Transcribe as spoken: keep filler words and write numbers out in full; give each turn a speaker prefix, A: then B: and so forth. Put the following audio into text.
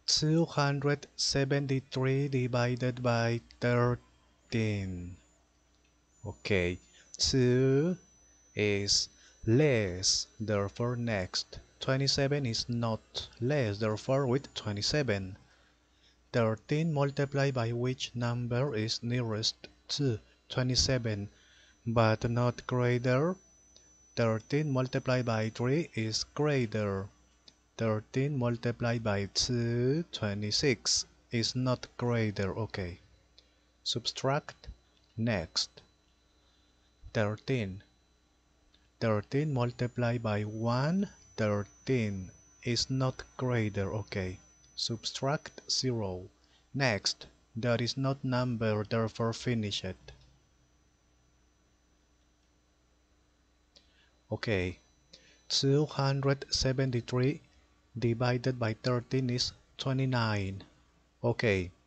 A: two hundred seventy-three divided by thirteen. Okay, two is less, therefore next. twenty-seven is not less, therefore with twenty-seven. thirteen multiplied by which number is nearest to twenty-seven, but not greater? thirteen multiplied by three is greater. thirteen multiplied by two, twenty-six, is not greater. Okay. Subtract. Next. thirteen. thirteen multiplied by one, thirteen, is not greater. Okay. Subtract zero. Next. There is not number, therefore finish it. Okay. two hundred seventy-three divided by thirteen is twenty-nine. Okay,